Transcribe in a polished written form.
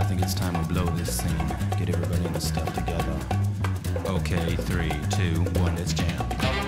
think it's time to blow this scene. Get everybody in the stuff together. Okay, 3, 2, 1, let's jam.